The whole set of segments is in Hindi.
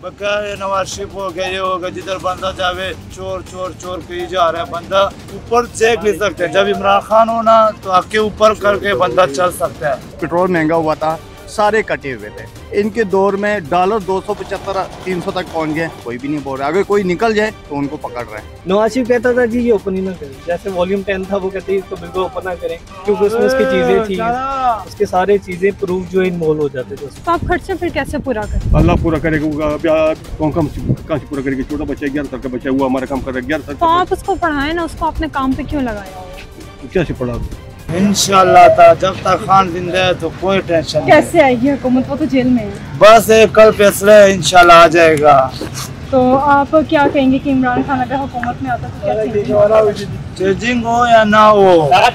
बका ये नवाज शरीफ हो गया, ये हो गया, जिधर बंदा जावे चोर चोर चोर कही जा रहा है। बंदा ऊपर चेक नहीं सकते, जब इमरान खान हो ना तो आके ऊपर करके बंदा चल सकता है। पेट्रोल महंगा हुआ था, सारे कटे हुए थे। इनके दौर में डॉलर 275-300 तक पहुंच गए, कोई भी नहीं बोल रहा। अगर कोई निकल जाए तो उनको पकड़ रहे हैं। नवाज शरीफ कहता था जी ये ओपन ही ना करें, जैसे वॉल्यूम 10 था वो कहते इसको बिल्कुल ओपन ना करें क्योंकि उसमें उसकी चीजें थी, उसके सारे चीजें प्रूफ जो इन्वॉल्व हो जाते थे। तो आप खर्चा फिर कैसे पूरा करें? अल्लाह पूरा करेगा। कहाँ से पूरा करेगा? छोटा बच्चा 11 साल का बच्चा, हुआ हमारा काम कर रहा है 11 साल। तो आप उसको पढ़ाएं ना, उसको अपने काम पे क्यों लगाया हो? क्या से पढ़ा? इंशाल्लाह था, जब तक खान जिंदा है तो कोई टेंशन नहीं। कैसे आएगी हुकूमत? वो तो जेल में है। बस एक कल फैसला है, इंशाल्लाह आ जाएगा। तो आप क्या कहेंगे कि इमरान खान अगर हुकूमत में आता तो क्या चेंजिंग? चेंजिंग हो या ना हो,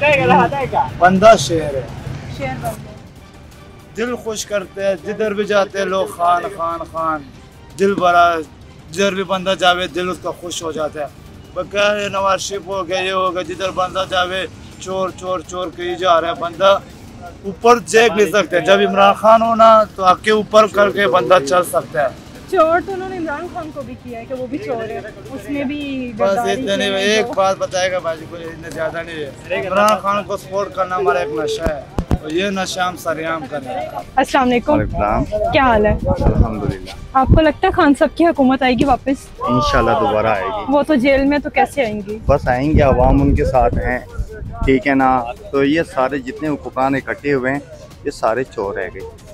बंदा शेर है, शेयर बन गए। दिल खुश करते हैं। जिधर भी जाते हैं लोग खान खान खान, दिल भरा। जिधर भी बंदा जावे दिल उसका खुश हो जाता है। बका ये नवाज शरीफ हो गया, ये हो गया, जिधर बंदा जावे चोर चोर चोर कही जा रहा है। बंदा ऊपर चेक नहीं सकते, जब इमरान खान हो ना तो आके ऊपर करके बंदा चल सकता है। चोर तो उन्होंने इमरान खान को भी किया है कि वो भी चोर है, उसने भी बस इतने नहीं, एक बात बताएगा बाजी को, इतने ज्यादा नहीं है। इमरान खान को सपोर्ट करना हमारा एक नशा है, तो ये नशा हम सरेआम करें। अस्सलाम वालेकुम, क्या हाल है? अल्हम्दुलिल्लाह। आपको लगता है खान साहब की हुकूमत आएगी वापस? इंशाल्लाह दोबारा आएगी। वो तो जेल में, तो कैसे आएंगी? बस आएंगे, अवाम उनके साथ हैं, ठीक है ना। तो ये सारे जितने हुक्मरान इकट्ठे हुए हैं ये सारे चोर रह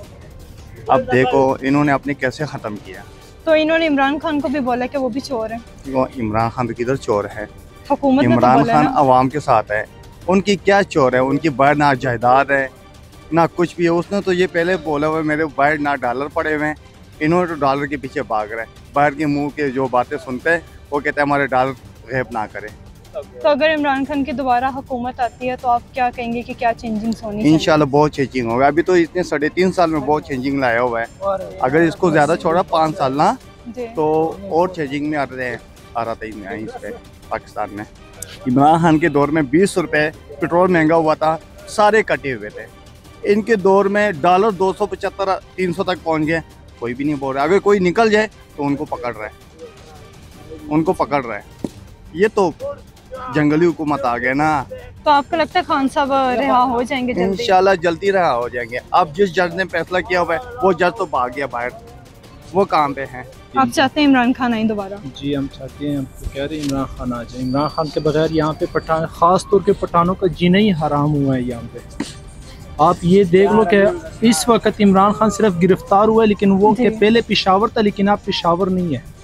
गए। अब देखो इन्होंने अपने कैसे ख़त्म किया। तो इन्होंने इमरान खान को भी बोला कि वो भी चोर है। वो इमरान खान तो किधर चोर है? हुकूमत में तो इमरान बोला खान ना। अवाम के साथ है, उनकी क्या चोर है? उनकी बाहर ना जायदाद है ना कुछ भी है। उसने तो ये पहले बोला हुआ मेरे बाहर ना डॉलर पड़े हुए हैं, इन्होंने तो डॉलर के पीछे भाग रहे हैं। बाहर के मुंह के जो बातें सुनते हैं वो कहते हैं हमारे डॉलर गैब ना करें। तो अगर इमरान खान की दोबारा हुकूमत आती है तो आप क्या कहेंगे कि क्या चेंजिंग्स होनी चाहिए? इंशाल्लाह बहुत चेंजिंग होगा। अभी तो इसने 3.5 साल में बहुत चेंजिंग लाया हुआ है। अगर इसको ज़्यादा छोड़ा 5 साल ना जी। तो और चेंजिंग में आ रहा था इस पे पाकिस्तान में। इमरान खान के दौर में 20 रुपये पेट्रोल महंगा हुआ था, सारे कटे हुए थे। इनके दौर में डॉलर 275-300 तक पहुंच गए, कोई भी नहीं बोल रहा। अगर कोई निकल जाए तो उनको पकड़ रहे हैं, उनको पकड़ रहे हैं। ये तो जंगली हुकूमत आ गया ना। तो आपको लगता है खान साहब रिहा हो जाएंगे जल्दी? इंशाल्लाह जल्दी रहा हो जाएंगे। अब जिस जज ने फैसला किया हुआ है वो जज तो भाग गया बाहर, वो काम पे हैं। आप चाहते हैं इमरान खान आए दोबारा? जी हम चाहते हैं, हम तो कह रहे हैं इमरान खान आ जाए। इमरान खान के बगैर यहाँ पे पठान, खास तौर पे पठानों का जीना ही हराम हुआ है यहाँ पे। आप ये देख लो कि इस वक्त इमरान खान सिर्फ गिरफ्तार हुआ है, लेकिन वो के पहले पेशावर था, लेकिन अब पेशावर नहीं है।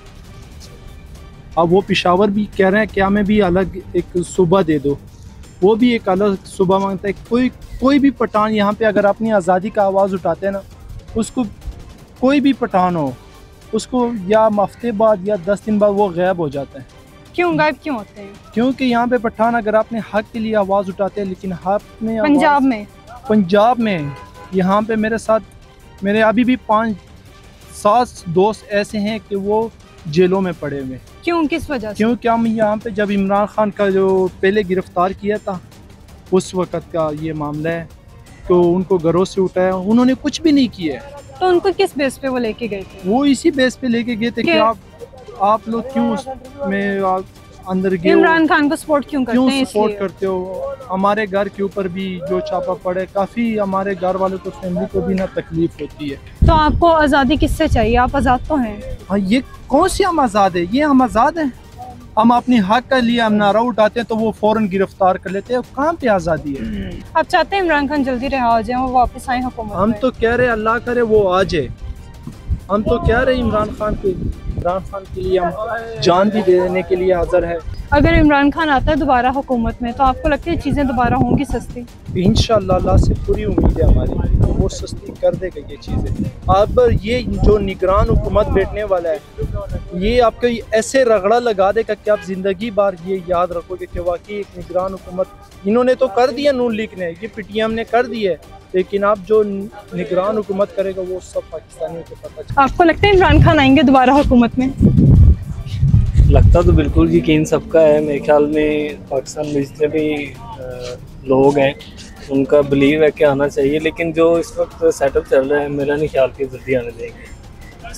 अब वो पेशावर भी कह रहे हैं कि हमें भी अलग एक सूबा दे दो, वो भी एक अलग सूबा मांगता है। कोई भी पठान यहाँ पे अगर अपनी आज़ादी का आवाज़ उठाते हैं ना, उसको कोई भी पठान हो उसको या हफ्ते बाद या 10 दिन बाद वो गायब हो जाता है। क्यों गायब क्यों होते हैं? क्योंकि यहाँ पे पठान अगर अपने हक के लिए आवाज़ उठाते हैं, लेकिन अपने पंजाब में यहाँ पे मेरे साथ मेरे अभी भी 5-7 दोस्त ऐसे हैं कि वो जेलों में पड़े हुए। क्यों, किस वजह से? क्योंकि हम यहाँ पे जब इमरान खान का जो पहले गिरफ्तार किया था उस वक़्त का ये मामला है, तो उनको घरों से उठाया, उन्होंने कुछ भी नहीं किया है। तो उनको किस बेस पे वो लेके गए थे? वो इसी बेस पे लेके गए थे कि आप लोग क्यों उसमें अंदर गए, इमरान खान को सपोर्ट क्यों करते हैं? सपोर्ट करते हो? हमारे घर के ऊपर भी जो छापा पड़े, काफ़ी हमारे घर वालों को, फैमिली को भी ना तकलीफ होती है। तो आपको आज़ादी किससे चाहिए? आप आज़ाद तो हैं। हाँ, ये कौन सी हम आज़ाद है? ये हम आज़ाद हैं? हम अपने हक के लिए हम नारा उठाते हैं तो वो फौरन गिरफ्तार कर लेते हैं। कहाँ पे आज़ादी है? आप चाहते हैं इमरान खान जल्दी रिहा हो जाए, वो वापस आए हुकूमत हम में? तो कह रहे अल्लाह करे वो आ जाए। हम तो कह रहे इमरान खान के लिए हम जान भी देने के लिए हाजिर है। अगर इमरान खान आता है दोबारा हुकूमत में तो आपको लगता है चीज़ें दोबारा होंगी सस्ती? इंशाअल्लाह, अल्लाह से पूरी उम्मीद है हमारी, वो सस्ती कर देगा ये चीज़ें। अब ये जो निगरान हुकूमत बैठने वाला है, ये आपको ऐसे रगड़ा लगा देगा कि आप ज़िंदगी भर ये याद रखोगे कि वाकई एक निगरान हुकूमत इन्होंने तो कर दिया, नून लीग ने, ये PTM ने कर दिया है, लेकिन अब जो निगरान हुकूमत करेगा वो सब पाकिस्तानियों को पता चलेगा। आपको लगता है इमरान खान आएंगे दोबारा हुकूमत में? लगता तो बिल्कुल यकीन सबका है। मेरे ख्याल में पाकिस्तान में जितने भी लोग हैं उनका बिलीव है कि आना चाहिए, लेकिन जो इस वक्त सेटअप चल रहा है मेरा नहीं ख्याल कि जल्दी आने देंगे।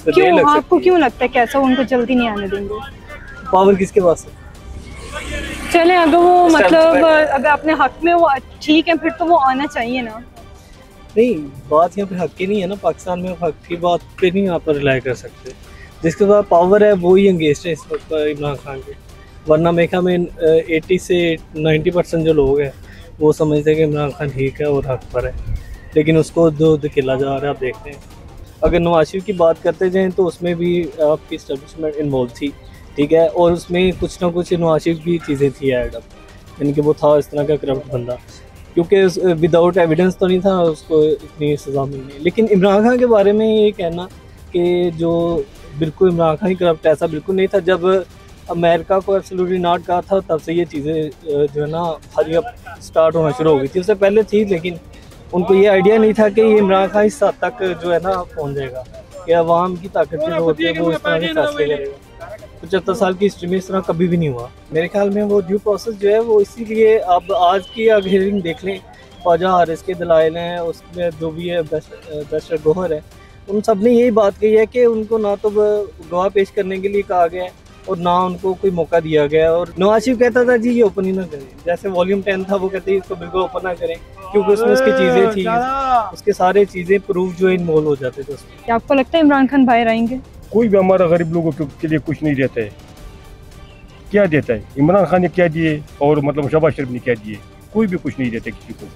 पर देर क्यों, लग आपको सकती क्यों लगता है कैसा उनको जल्दी नहीं आने देंगे? है। पावर किसके पास है? चले अगर वो मतलब अगर अपने हक में वो ठीक है, फिर तो वो आना चाहिए ना। नहीं, बात यहाँ पे हक की नहीं है ना, पाकिस्तान में हक की बात पे नहीं आप रिलाई कर सकते। जिसके पास पावर है वो ही अंगेस्ट है इस वक्त इमरान खान के, वरना मेरे ख्याल में 80 से 90% जो लोग हैं वो समझते हैं कि इमरान खान ठीक है और हक पर है, लेकिन उसको दो धकेला जा रहा है। आप देखते हैं अगर नवाज शरीफ की बात करते जाएँ तो उसमें भी आपकी इस्टेब्लिशमेंट इन्वॉल्व थी, ठीक है, और उसमें कुछ ना कुछ नवाज शरीफ की चीज़ें थी ऐड अप, यानी कि वो था इस तरह का करप्ट बंदा, क्योंकि विदाउट एविडेंस तो नहीं था उसको इतनी सज़ा मिलनी। लेकिन इमरान खान के बारे में ये कहना कि जो बिल्कुल इमरान खान ही करप्ट, ऐसा बिल्कुल नहीं था। जब अमेरिका को एब्सोल्युटली नॉट कहा था तब से ये चीज़ें जो है ना हरी अप स्टार्ट होना शुरू हो गई थी, उससे पहले थी, लेकिन उनको ये आइडिया नहीं था कि ये इमरान खान इस हद तक जो है ना पहुँच जाएगा कि अवाम की ताकत के तौर पर वो इस तरह के फैसले करेगा। 75 साल की हिस्ट्री में इस तरह कभी भी नहीं हुआ। मेरे ख्याल में वो ड्यू प्रोसेस जो है वो इसीलिए, अब आज की अगर हियरिंग देख लें, ख्वाजा हारिस के दलाइल हैं, उसमें जो भी है बैरिस्टर गोहर है, उन सब ने यही बात कही है कि उनको ना तो गवाह पेश करने के लिए कहा गया है और ना उनको कोई मौका दिया गया है। और नवाज शरीफ कहता था जी ये ओपन ही ना करें, जैसे वॉल्यूम 10 था वो कहते हैं इसको बिल्कुल ओपन ना करें, क्योंकि उसमें उसकी चीज़ें थी, उसके सारे चीज़ें प्रूफ जो इन्वॉल्व हो जाते थे उसमें। क्या आपको लगता है इमरान खान बाहर आएंगे? कोई भी हमारा गरीब लोगों के लिए कुछ नहीं देता है। क्या देता है? इमरान खान ने क्या दिए और मतलब शहबाज शरीफ ने क्या दिए? कोई भी कुछ नहीं देता किसी को।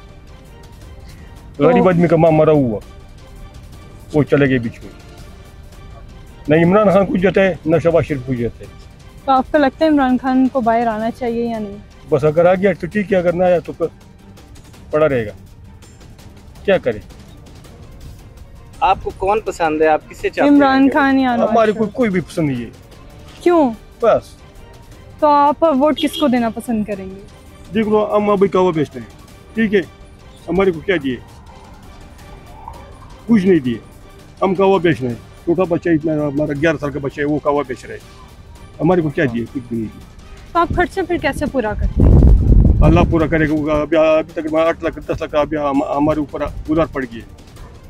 गरीब आदमी का माँ मरा हुआ, वो चले गए बीच में। न इमरान खान कुछ देता है, न शहबाज शरीफ कुछ देता है। तो आपको लगता है इमरान खान को बाहर आना चाहिए या नहीं? बस अगर आ गया तो ठीक है, अगर ना आया तो पड़ा रहेगा। क्या करे? आपको कौन पसंद है? आप किसे चाहते हैं? इमरान खान या हमारे को कोई भी पसंद नहीं है। क्यों? बस तो आप वोट किसको देना पसंद करेंगे? देख लो, हम अभी कवा बेचते हैं, ठीक है, हमारे को क्या दिए? कुछ नहीं दिए। हम कवा बेच रहे हैं, छोटा बच्चा इतना, हमारा 11 साल का बच्चा है, वो कवा बेच रहे हैं, हमारे को क्या दिए? कुछ भी नहीं दिए। तो आप खर्चा फिर कैसे पूरा करते हैं? अल्लाह पूरा करेगा। अभी तक 8 लाख 10 लाख अभी हमारे ऊपर उधार पड़ गई है।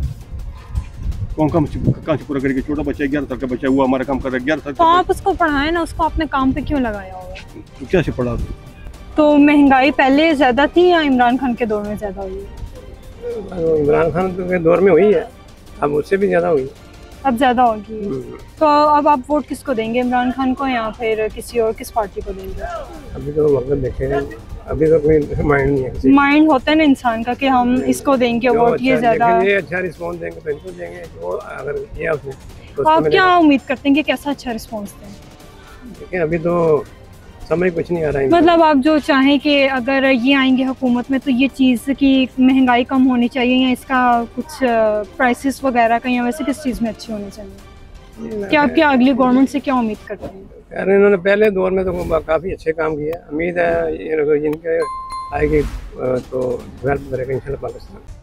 कहाँ से पूरा करेगा? छोटा बच्चा 11 साल का बच्चा है, वो हमारा काम कर रहा है 11 साल तो का। आप उसको पढ़ाएं ना, उसको अपने काम पे क्यों लगाया होगा? तो क्या से पढ़ा? तो महंगाई पहले ज्यादा थी या इमरान खान के दौर में ज्यादा हुई? इमरान खान के दौर में हुई है, अब उससे भी ज़्यादा हुई। अब ज्यादा होगी। तो अब आप वोट किसको देंगे, इमरान खान को या फिर किसी और, किस पार्टी को देंगे? अभी तो वक्त देखे, अभी तो कोई माइंड नहीं है। माइंड होता है ना इंसान का कि हम इसको देंगे वोट, ये ज्यादा। ये अच्छा रिस्पॉन्स देंगे तो इनको देंगे, वो अगर किया उसने तो आप क्या उम्मीद करते हैं कि कैसा अच्छा रिस्पॉन्स दें? देखिए अभी तो समझ कुछ नहीं आ रहा है। मतलब आप जो चाहें कि अगर ये आएंगे हुकूमत में तो ये चीज़ की महंगाई कम होनी चाहिए, या इसका कुछ प्राइसेस वगैरह का, या वैसे किस चीज़ में अच्छी होनी चाहिए? क्या आप क्या अगली गवर्नमेंट से क्या उम्मीद करते हैं? यार इन्होंने पहले दौर में तो काफ़ी अच्छे काम किए, उम्मीद है इनके आएगी तो डेवलप करेगा इंशाल्लाह पाकिस्तान।